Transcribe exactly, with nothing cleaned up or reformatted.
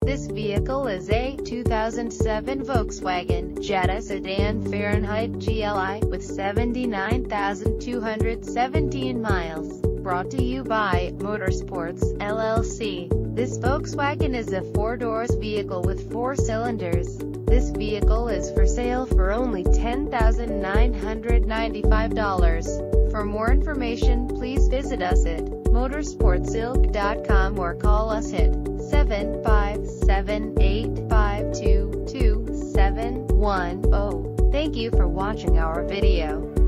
This vehicle is a two thousand seven Volkswagen Jetta Sedan Fahrenheit G L I with seventy-nine thousand two hundred seventeen miles. Brought to you by Motorsports L L C. This Volkswagen is a four-doors vehicle with four cylinders. This vehicle is for sale for only ten thousand nine hundred ninety-five dollars. For more information, please visit us at motorsports ilk dot com or call us at seven five seven, eight five two, two seven one zero. Thank you for watching our video.